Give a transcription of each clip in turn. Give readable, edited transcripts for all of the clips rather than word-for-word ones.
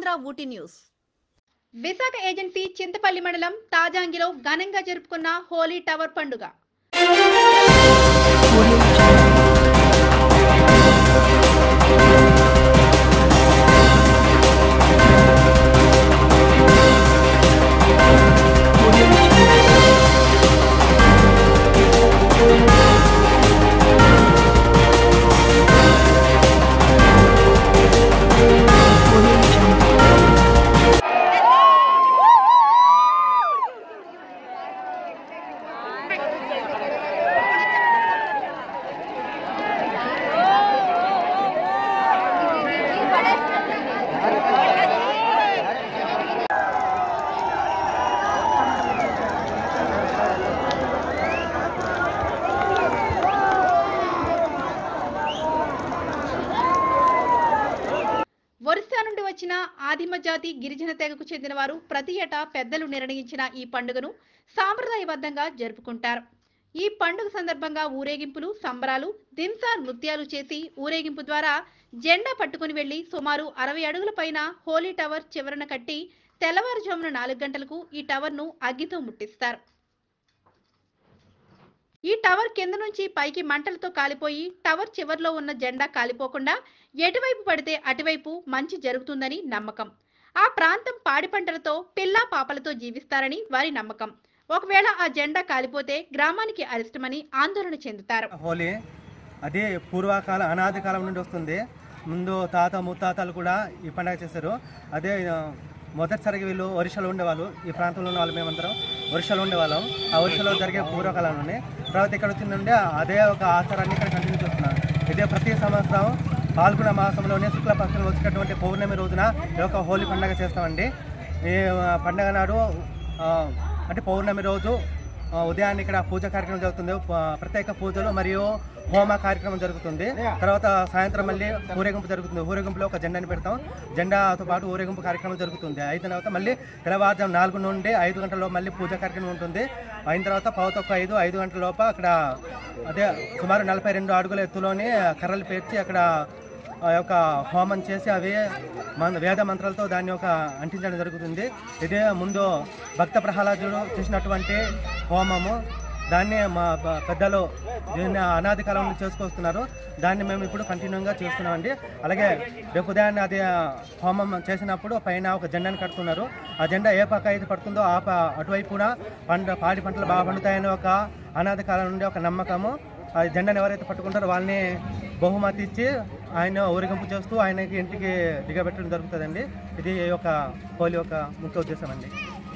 Andhra Ooty news. Visakha agency Chintapalli మండలం తాజాంగిలో ఘనంగా జరుపుకున్న హోలీ టవర్ పండుగ. ఒరిస్సా నుండి వచ్చిన ఆదిమ జాతి గిరిజన తెగకు చెందిన వారు ప్రతి ఏటా పెద్దలు నిర్ణయించిన ఈ పండుగను సాంప్రదాయబద్ధంగా జరుపుకుంటారు. ఈ పండుగ సందర్భంగా ఊరేగింపులు, సంబరాలు, దింసా నృత్యాలు చేసి ఊరేగింపు ద్వారా జెండా పట్టుకుని వెళ్లి సుమారు 60 అడుగుల పైన హోలీ టవర్ చివరన కట్టి తెల్లవారుజామున 4 గంటలకు ఈ టవర్ను అగ్గితో ముట్టిస్తారు. ఈ టవర్ కింద నుంచి పైకి మంటలతో కాలిపోయి టవర్ చివర్లో ఉన్న జెండా కాలిపోకుండా ఎటువైపు పడితే అటువైపు మంచి జరుగుతుందని నమ్మకం. ఆ ప్రాంతం పాడి పంటలతో పిల్లా పాపలతో జీవిస్తారని వారి నమ్మకం. ఒకవేళ ఆ జెండా కాలిపోతే గ్రామానికి అరిష్టమని ఆందోళన చెందుతారు. హోలీ అదే పూర్వకాల అనాది కాలం నుండి వస్తుంది. ముందు తాత ముత్తాతలు కూడా ఈ పండుగ చేశారు. అదే మొదటిసారిగా వీళ్ళు ఒరిస్సాలో ఉండేవాళ్ళు. ఈ ప్రాంతంలో ఉన్న వాళ్ళు మేమందరం ఒరిస్సాలో ఉండేవాళ్ళం. ఆ ఒరిస్సాలో జరిగే పూర్వకాలంలోనే తర్వాత ఇక్కడ వచ్చిందంటే అదే ఒక ఆచారాన్ని ఇక్కడ కంటిన్యూ చేస్తున్నారు. ఇదే ప్రతి సంవత్సరం పాల్గొన మాసంలోనే శుక్లపక్షంలో వచ్చేటటువంటి పౌర్ణమి రోజున ఈ యొక్క హోలీ పండుగ చేస్తామండి. ఈ పండుగ నాడు అంటే పౌర్ణమి రోజు ఉదయాన్నే ఇక్కడ పూజ కార్యక్రమం జరుగుతుంది. ప్రత్యేక పూజలు మరియు హోమ కార్యక్రమం జరుగుతుంది. తర్వాత సాయంత్రం మళ్ళీ ఊరేగింపు జరుగుతుంది. ఊరేగింపులో ఒక జెండాని పెడతాం. జెండాతో పాటు ఊరేగింపు కార్యక్రమం జరుగుతుంది. అయిన తర్వాత మళ్ళీ తెల్లవారుజాము 4 నుండి 5 గంటల మళ్ళీ పూజ కార్యక్రమం ఉంటుంది. అయిన తర్వాత 4:45 గంటల లోప అక్కడ అదే సుమారు 42 అడుగుల ఎత్తులోని కర్రలు పేర్చి అక్కడ ఆ యొక్క హోమం చేసి అవి వేద మంత్రాలతో దాన్ని ఒక అంటించడం జరుగుతుంది. ఇదే ముందు భక్త ప్రహ్లాదుడు చేసినటువంటి హోమము. దాన్ని మా పెద్దలు దీన్ని అనాది కాలం నుండి చేసుకొస్తున్నారు. దాన్ని మేము ఇప్పుడు కంటిన్యూగా చేస్తున్నామండి. అలాగే రేపు ఉదయాన్నే అది హోమం చేసినప్పుడు పైన ఒక జెండాను కడుతున్నారు. ఆ జెండా ఏ పక్క అయితే పడుతుందో అటువైపున పాడి పంటలు బాగా పండుతాయని ఒక అనాది కాలం నుండి ఒక నమ్మకము. ఆ జెండాను ఎవరైతే పట్టుకుంటారో వాళ్ళని బహుమతి ఇచ్చి ఆయన ఊరేగింపు చేస్తూ ఆయనకి ఇంటికి దిగబెట్టడం జరుగుతుందండి. ఇది ఒక హోలీ యొక్క ముఖ్య ఉద్దేశం అండి.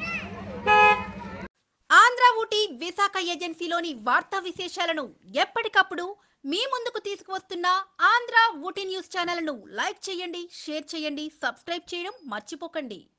ఆంధ్ర ఊటీ విశాఖ ఏజెన్సీలోని వార్తా విశేషాలను ఎప్పటికప్పుడు మీ ముందుకు తీసుకువస్తున్న ఆంధ్ర ఊటీ న్యూస్ ఛానల్ను లైక్ చేయండి, షేర్ చేయండి, సబ్స్క్రైబ్ చేయడం మర్చిపోకండి.